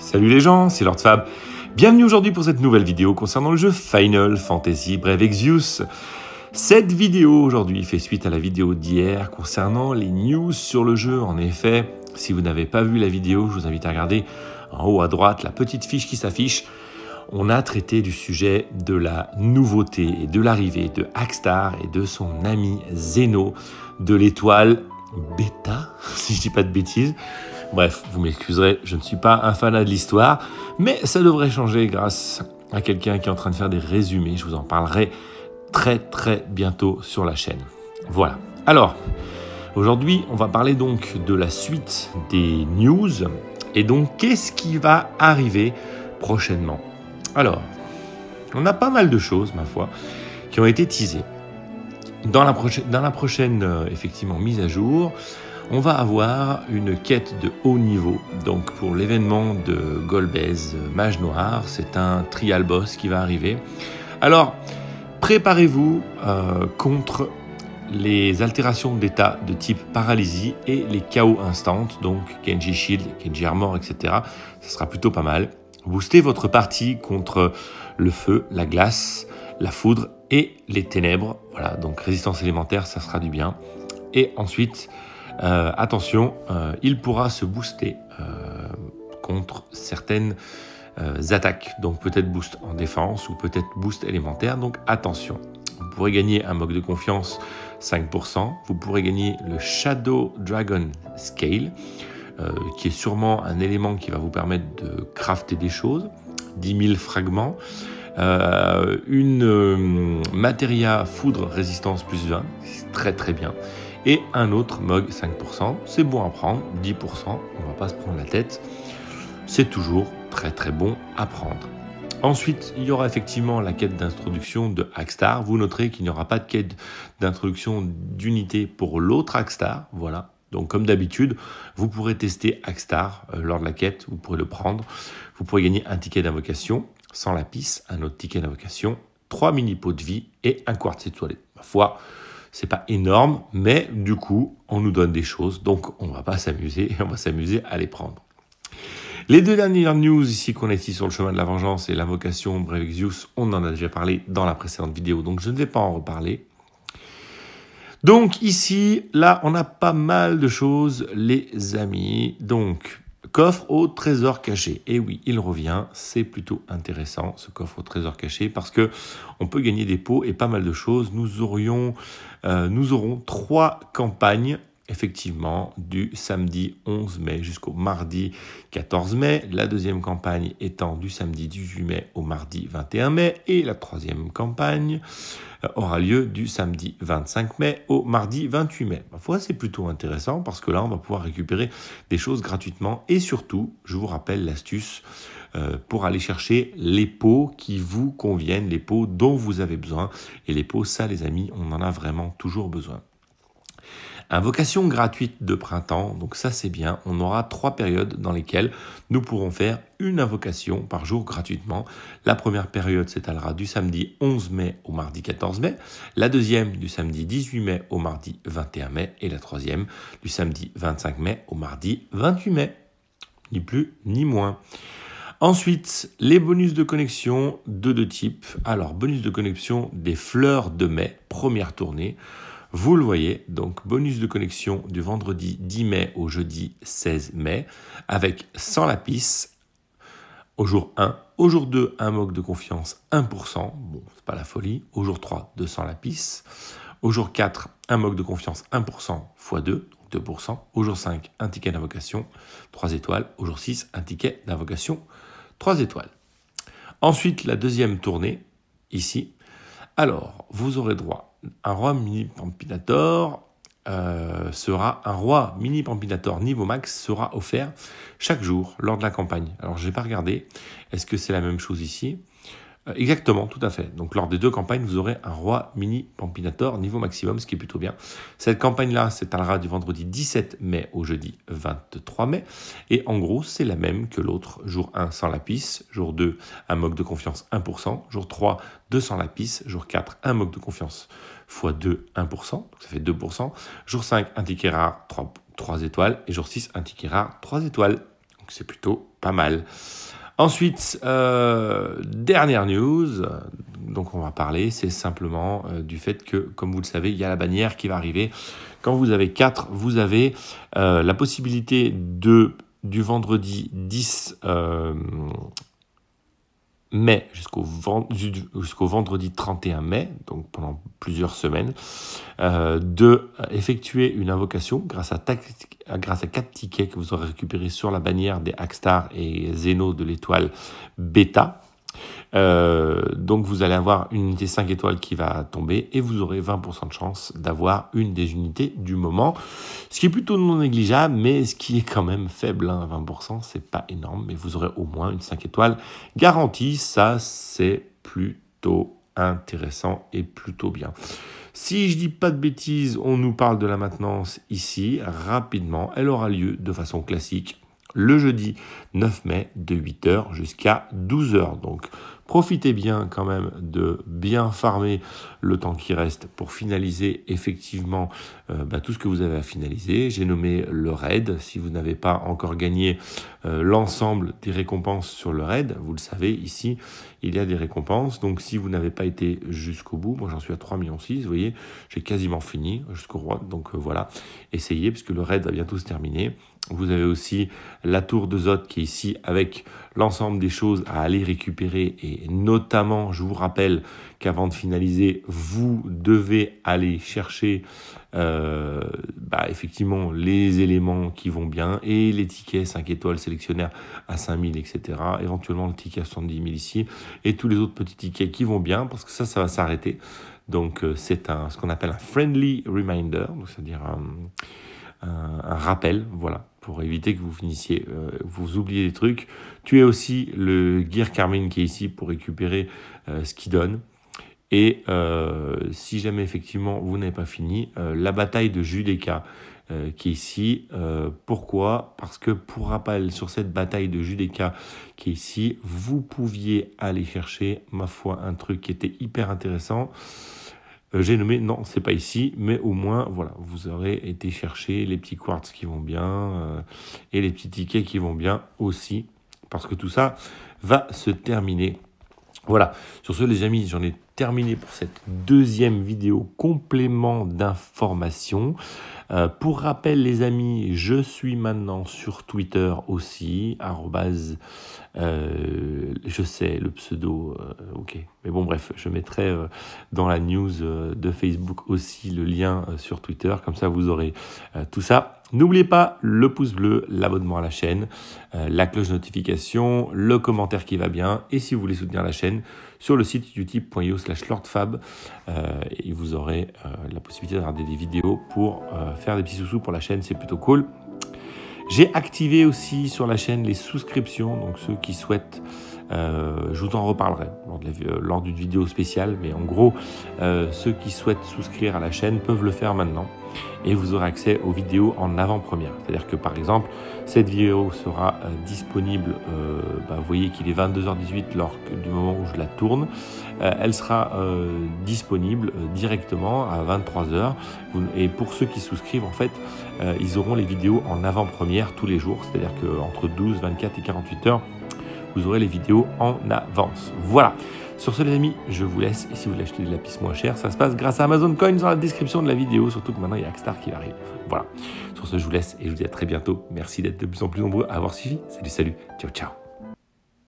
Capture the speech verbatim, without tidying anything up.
Salut les gens, c'est Lord Fab. Bienvenue aujourd'hui pour cette nouvelle vidéo concernant le jeu Final Fantasy Brave Exvius. Cette vidéo aujourd'hui fait suite à la vidéo d'hier concernant les news sur le jeu. En effet, si vous n'avez pas vu la vidéo, je vous invite à regarder en haut à droite la petite fiche qui s'affiche. On a traité du sujet de la nouveauté et de l'arrivée de Hackstar et de son ami Zeno de l'étoile Beta, si je dis pas de bêtises. Bref, vous m'excuserez, je ne suis pas un fanat de l'histoire, mais ça devrait changer grâce à quelqu'un qui est en train de faire des résumés. Je vous en parlerai très très bientôt sur la chaîne. Voilà. Alors, aujourd'hui, on va parler donc de la suite des news. Et donc, qu'est-ce qui va arriver prochainement? Alors, on a pas mal de choses, ma foi, qui ont été teasées. Dans la, prochaine, dans la prochaine, euh, effectivement, mise à jour, on va avoir une quête de haut niveau. Donc, pour l'événement de Golbez, Mage Noir, c'est un trial boss qui va arriver. Alors, préparez-vous euh, contre les altérations d'état de type paralysie et les K O instant, donc Genji Shield, Genji Armor, et cetera. Ça sera plutôt pas mal. Boostez votre partie contre le feu, la glace, la foudre et les ténèbres. Voilà, donc résistance élémentaire, ça sera du bien. Et ensuite, euh, attention, euh, il pourra se booster euh, contre certaines euh, attaques. Donc peut-être boost en défense ou peut-être boost élémentaire. Donc attention, vous pourrez gagner un mock de confiance cinq pour cent. Vous pourrez gagner le Shadow Dragon Scale. Euh, qui est sûrement un élément qui va vous permettre de crafter des choses, dix mille fragments, euh, une euh, Materia Foudre Résistance plus vingt, c'est très très bien, et un autre Mog cinq pour cent, c'est bon à prendre, dix pour cent, on va pas se prendre la tête, c'est toujours très très bon à prendre. Ensuite, il y aura effectivement la quête d'introduction de Hackstar. Vous noterez qu'il n'y aura pas de quête d'introduction d'unité pour l'autre Hackstar, voilà. Donc, comme d'habitude, vous pourrez tester Hackstar euh, lors de la quête, vous pourrez le prendre. Vous pourrez gagner un ticket d'invocation, sans lapis, un autre ticket d'invocation, trois mini-pots de vie et un quartz étoilé. Ma foi, c'est pas énorme, mais du coup, on nous donne des choses, donc on va pas s'amuser, on va s'amuser à les prendre. Les deux dernières news ici qu'on a ici sur le chemin de la vengeance et l'invocation Brave Exvius, on en a déjà parlé dans la précédente vidéo, donc je ne vais pas en reparler. Donc ici, là, on a pas mal de choses, les amis. Donc, coffre au trésor caché. Et oui, il revient, c'est plutôt intéressant, ce coffre au trésor caché, parce que on peut gagner des pots et pas mal de choses. Nous aurions, euh, nous aurons trois campagnes, effectivement, du samedi onze mai jusqu'au mardi quatorze mai. La deuxième campagne étant du samedi dix-huit mai au mardi vingt et un mai. Et la troisième campagne aura lieu du samedi vingt-cinq mai au mardi vingt-huit mai. Ma foi, c'est plutôt intéressant parce que là, on va pouvoir récupérer des choses gratuitement. Et surtout, je vous rappelle l'astuce euh, pour aller chercher les pots qui vous conviennent, les pots dont vous avez besoin. Et les pots, ça, les amis, on en a vraiment toujours besoin. Invocation gratuite de printemps, donc ça c'est bien, on aura trois périodes dans lesquelles nous pourrons faire une invocation par jour gratuitement. La première période s'étalera du samedi onze mai au mardi quatorze mai, la deuxième du samedi dix-huit mai au mardi vingt et un mai et la troisième du samedi vingt-cinq mai au mardi vingt-huit mai, ni plus ni moins. Ensuite, les bonus de connexion de deux types. Alors, bonus de connexion des fleurs de mai, première tournée. Vous le voyez, donc bonus de connexion du vendredi dix mai au jeudi seize mai, avec cent lapis au jour un. Au jour deux, un mock de confiance un pour cent, bon, c'est pas la folie. Au jour trois, deux cents lapis. Au jour quatre, un mock de confiance un pour cent fois deux, donc deux pour cent. Au jour cinq, un ticket d'invocation, trois étoiles. Au jour six, un ticket d'invocation, trois étoiles. Ensuite, la deuxième tournée, ici. Alors, vous aurez droit. Un roi mini Pampinator euh, sera un roi mini Pampinator niveau max sera offert chaque jour lors de la campagne. Alors je n'ai pas regardé. Est-ce que c'est la même chose ici? euh, Exactement, tout à fait. Donc lors des deux campagnes, vous aurez un roi mini Pampinator niveau maximum, ce qui est plutôt bien. Cette campagne-là s'étalera du vendredi dix-sept mai au jeudi vingt-trois mai. Et en gros, c'est la même que l'autre. Jour un, cent lapis. Jour deux, un mock de confiance un pour cent. Jour trois, deux cents lapis. Jour quatre, un mock de confiance fois deux, un pour cent. Donc ça fait deux pour cent. Jour cinq, un ticket rare, trois, trois étoiles. Et jour six, un ticket rare, trois étoiles. Donc c'est plutôt pas mal. Ensuite, euh, dernière news, donc on va parler, c'est simplement euh, du fait que, comme vous le savez, il y a la bannière qui va arriver. Quand vous avez quatre, vous avez euh, la possibilité de, du vendredi dix euh, mai jusqu'au jusqu'au vendredi trente et un mai, donc pendant plusieurs semaines, euh, de effectuer une invocation grâce à, grâce à quatre tickets que vous aurez récupérés sur la bannière des Hackstar et Zeno de l'étoile Beta. Euh, donc vous allez avoir une unité cinq étoiles qui va tomber et vous aurez vingt pour cent de chance d'avoir une des unités du moment, ce qui est plutôt non négligeable, mais ce qui est quand même faible, hein, vingt pour cent c'est pas énorme, mais vous aurez au moins une cinq étoiles garantie, ça c'est plutôt intéressant et plutôt bien. Si je dis pas de bêtises, on nous parle de la maintenance ici, rapidement, elle aura lieu de façon classique le jeudi neuf mai de huit heures jusqu'à douze heures. Donc profitez bien quand même de bien farmer le temps qui reste pour finaliser effectivement euh, bah, tout ce que vous avez à finaliser. J'ai nommé le raid. Si vous n'avez pas encore gagné euh, l'ensemble des récompenses sur le raid, vous le savez, ici, il y a des récompenses. Donc si vous n'avez pas été jusqu'au bout, moi j'en suis à trois virgule six millions, vous voyez, j'ai quasiment fini jusqu'au roi. Donc euh, voilà, essayez, puisque le raid va bientôt se terminer. Vous avez aussi la tour de Zod qui est ici avec l'ensemble des choses à aller récupérer et notamment, je vous rappelle qu'avant de finaliser, vous devez aller chercher euh, bah, effectivement les éléments qui vont bien et les tickets cinq étoiles sélectionnaires à cinq mille, et cetera. Éventuellement le ticket à soixante-dix mille ici et tous les autres petits tickets qui vont bien parce que ça, ça va s'arrêter. Donc euh, c'est un, ce qu'on appelle un friendly reminder, c'est-à-dire un... Un, un rappel, voilà, pour éviter que vous finissiez, euh, vous oubliez des trucs. Tu as aussi le Gear Carmine qui est ici pour récupérer euh, ce qu'il donne. Et euh, si jamais effectivement vous n'avez pas fini, euh, la bataille de Judéka euh, qui est ici. Euh, pourquoi? Parce que pour rappel, sur cette bataille de Judéka qui est ici, vous pouviez aller chercher, ma foi, un truc qui était hyper intéressant. J'ai nommé, non, c'est pas ici, mais au moins, voilà, vous aurez été chercher les petits quartz qui vont bien euh, et les petits tickets qui vont bien aussi, parce que tout ça va se terminer. Voilà, sur ce les amis, j'en ai terminé pour cette deuxième vidéo complément d'information. Euh, pour rappel les amis, je suis maintenant sur Twitter aussi, arrobase, euh, je sais le pseudo, euh, ok, mais bon bref, je mettrai euh, dans la news euh, de Facebook aussi le lien euh, sur Twitter, comme ça vous aurez euh, tout ça. N'oubliez pas le pouce bleu, l'abonnement à la chaîne, euh, la cloche de notification, le commentaire qui va bien. Et si vous voulez soutenir la chaîne, sur le site utip point io slash lordfab, euh, et vous aurez euh, la possibilité de regarder des vidéos pour euh, faire des petits sous-sous pour la chaîne, c'est plutôt cool. J'ai activé aussi sur la chaîne les souscriptions, donc ceux qui souhaitent, euh, je vous en reparlerai lors, euh, lors d'une vidéo spéciale, mais en gros, euh, ceux qui souhaitent souscrire à la chaîne peuvent le faire maintenant et vous aurez accès aux vidéos en avant-première. C'est-à-dire que par exemple, cette vidéo sera euh, disponible, euh, bah, vous voyez qu'il est vingt-deux heures dix-huit lors du moment où je la tourne, euh, elle sera euh, disponible euh, directement à vingt-trois heures et pour ceux qui souscrivent en fait, euh, ils auront les vidéos en avant-première tous les jours, c'est-à-dire qu'entre douze, vingt-quatre et quarante-huit heures, vous aurez les vidéos en avance. Voilà. Sur ce les amis, je vous laisse et si vous voulez acheter des lapis moins chers, ça se passe grâce à Amazon Coins dans la description de la vidéo, surtout que maintenant il y a Hackstar qui arrive. Voilà. Sur ce, je vous laisse et je vous dis à très bientôt. Merci d'être de plus en plus nombreux à avoir suivi. Salut, salut. Ciao, ciao.